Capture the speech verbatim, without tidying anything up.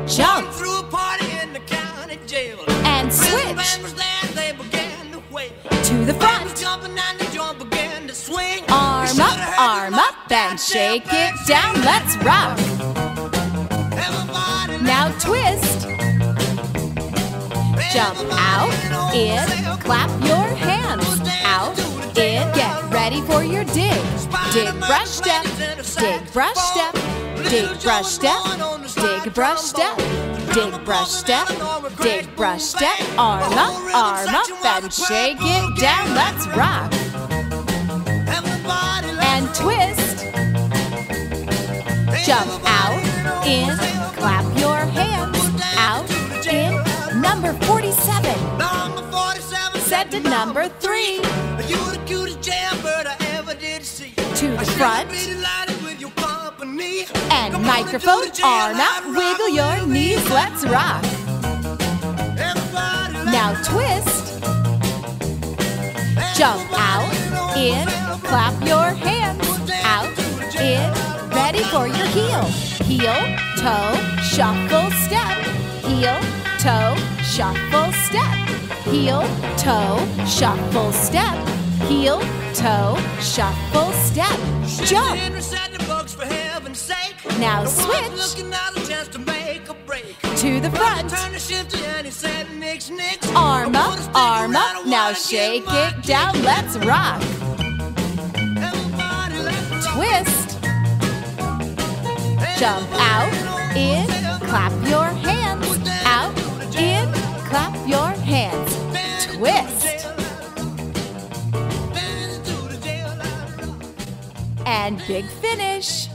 jump, through a party in the county jail. and switch to the front. Arm up, arm up, and shake it down. Let's rock. Now twist. Jump out, in, clap your hands. Out, in, get ready for your dig. Dig, brush, step, dig, brush, step, dig, brush, step, dig, brush, step, dig, brush, step, dig, brush, step. Arm up, arm up, and shake it down. Let's rock. And twist. Jump out, in, clap your hands. Out, in. Number forty-seven. Said to number three. To the front. And microphone, arm out, wiggle your knees. Let's rock. Now twist. Jump out, in, clap your hands. Out, in, ready for your heel. Heel, toe, shuffle, step. Heel, toe, shuffle, step. Heel, toe, shuffle, step. Heel, toe, shuffle, step. Jump. Now switch to the front. Arm up, arm up. Now shake it down. Let's rock. Twist. Jump out, in, clap your hands. Out, in, clap your hands. Twist. And big finish.